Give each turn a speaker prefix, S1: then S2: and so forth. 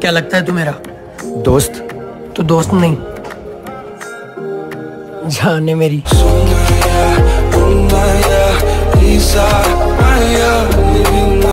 S1: क्या लगता है तू मेरा
S2: दोस्त?
S1: तो दोस्त नहीं, जान है मेरी।